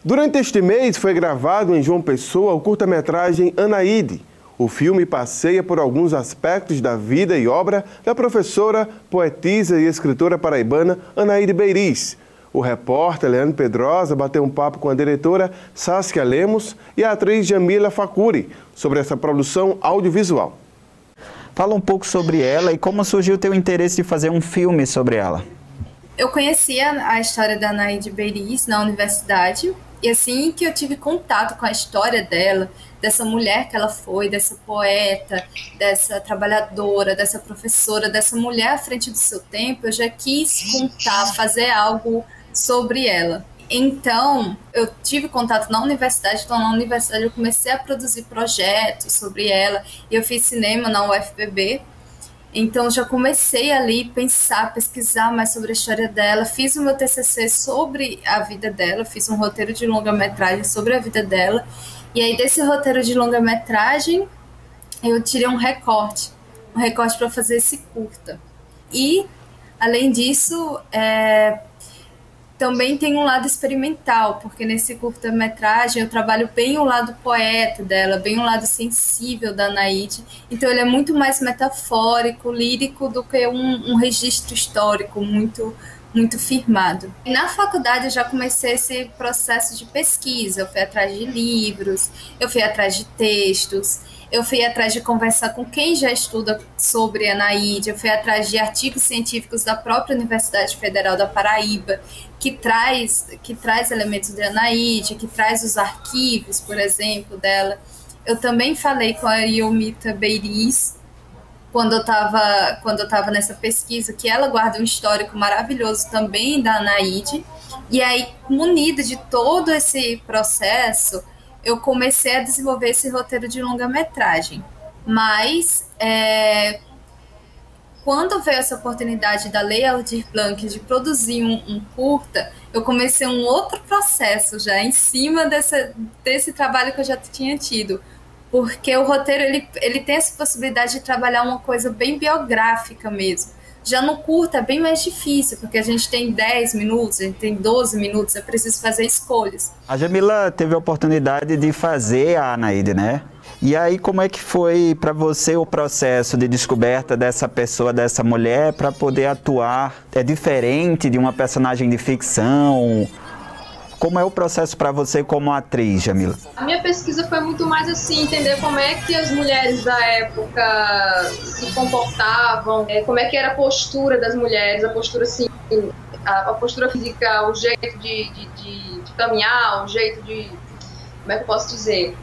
Durante este mês foi gravado em João Pessoa o curta-metragem Anaíde. O filme passeia por alguns aspectos da vida e obra da professora, poetisa e escritora paraibana Anaíde Beiris. O repórter Leandro Pedrosa bateu um papo com a diretora Saskia Lemos e a atriz Jamila Facuri sobre essa produção audiovisual. Fala um pouco sobre ela e como surgiu o teu interesse de fazer um filme sobre ela. Eu conhecia a história da Anaíde Beiris na universidade e assim que eu tive contato com a história dela, dessa mulher que ela foi, dessa poeta, dessa trabalhadora, dessa professora, dessa mulher à frente do seu tempo, eu já quis contar, fazer algo sobre ela. Então, eu tive contato na universidade, então na universidade eu comecei a produzir projetos sobre ela e eu fiz cinema na UFPB. Então, já comecei ali a pensar, pesquisar mais sobre a história dela, fiz o meu TCC sobre a vida dela, fiz um roteiro de longa-metragem sobre a vida dela, e aí desse roteiro de longa-metragem eu tirei um recorte para fazer esse curta. E, além disso, também tem um lado experimental, porque nesse curta-metragem eu trabalho bem o lado poeta dela, bem o lado sensível da Anaíde. Então ele é muito mais metafórico, lírico, do que um registro histórico muito firmado. Na faculdade eu já comecei esse processo de pesquisa, eu fui atrás de livros, eu fui atrás de textos, eu fui atrás de conversar com quem já estuda sobre a Anaíde, eu fui atrás de artigos científicos da própria Universidade Federal da Paraíba, que traz elementos de Anaíde, que traz os arquivos, por exemplo, dela. Eu também falei com a Yomita Beiris, quando eu estava nessa pesquisa, que ela guarda um histórico maravilhoso também da Anaíde. E aí, munida de todo esse processo, eu comecei a desenvolver esse roteiro de longa-metragem. Mas, quando veio essa oportunidade da Lei Aldir Blanc de produzir um curta, eu comecei um outro processo já em cima desse trabalho que eu já tinha tido. Porque o roteiro ele tem essa possibilidade de trabalhar uma coisa bem biográfica mesmo. Já no curta é bem mais difícil, porque a gente tem 10 minutos, a gente tem 12 minutos, é preciso fazer escolhas. A Jamila teve a oportunidade de fazer a Anaíde, né? E aí, como é que foi para você o processo de descoberta dessa pessoa, dessa mulher, para poder atuar? É diferente de uma personagem de ficção? Como é o processo para você como atriz, Jamila? A minha pesquisa foi muito mais assim, entender como é que as mulheres da época se comportavam, como é que era a postura das mulheres, a postura assim, a postura física, o jeito de caminhar, o jeito de... Como é que eu posso dizer?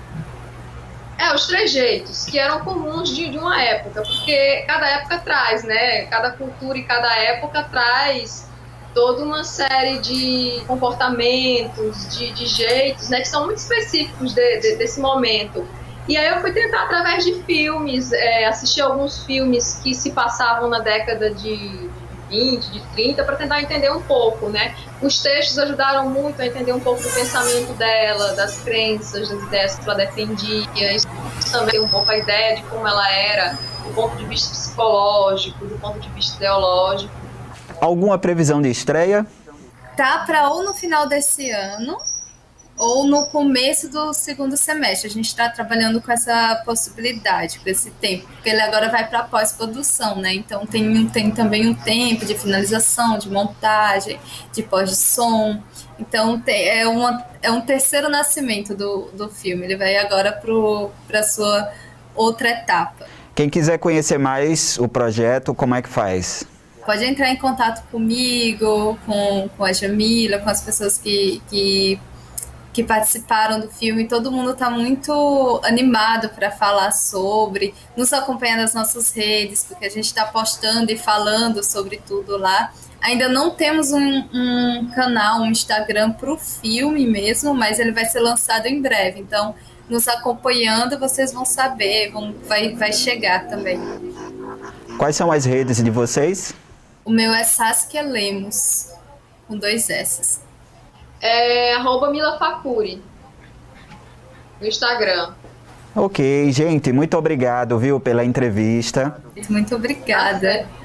Os trejeitos que eram comuns de uma época, porque cada época traz, né? Cada cultura e cada época traz toda uma série de comportamentos, de jeitos, né, que são muito específicos desse momento. E aí eu fui tentar, através de filmes, assistir alguns filmes que se passavam na década de 20, de 30, para tentar entender um pouco, né? Os textos ajudaram muito a entender um pouco do pensamento dela, das crenças, das ideias que ela defendia. Isso também tem um pouco a ideia de como ela era, do ponto de vista psicológico, do ponto de vista ideológico. Alguma previsão de estreia? Tá para ou no final desse ano ou no começo do segundo semestre. A gente está trabalhando com essa possibilidade, com esse tempo, porque ele agora vai para pós-produção, né? Então tem também um tempo de finalização, de montagem, de pós-som. Então é um terceiro nascimento do filme. Ele vai agora para a sua outra etapa. Quem quiser conhecer mais o projeto, como é que faz? Pode entrar em contato comigo, com a Jamila, com as pessoas que participaram do filme. Todo mundo está muito animado para falar sobre, nos acompanhar nas nossas redes, porque a gente está postando e falando sobre tudo lá. Ainda não temos um canal, um Instagram para o filme mesmo, mas ele vai ser lançado em breve. Então, nos acompanhando, vocês vão saber, vai chegar também. Quais são as redes de vocês? O meu é Saskia Lemos, com 2 S. @Mila Facuri no Instagram. Ok, gente, muito obrigado, viu, pela entrevista. Muito obrigada.